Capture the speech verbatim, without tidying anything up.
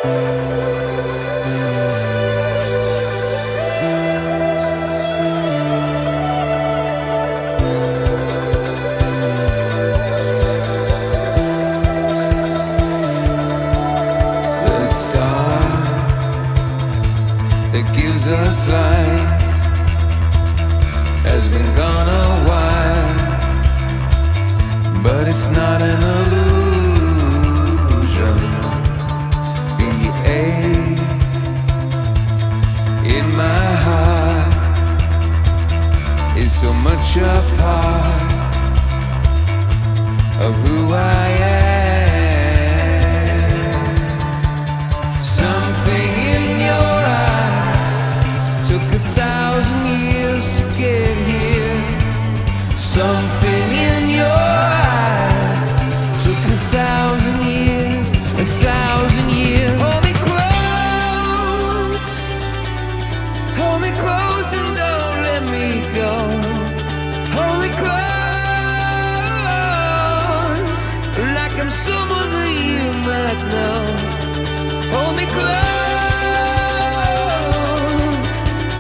us light has been gone a while, but it's not an illusion. The ache in my heart is so much a part of who I am. Something in your eyes took a thousand years to get here. Something in your eyes took a thousand years, a thousand years. Hold me close, hold me close and don't let me go. Hold me close, like I'm someone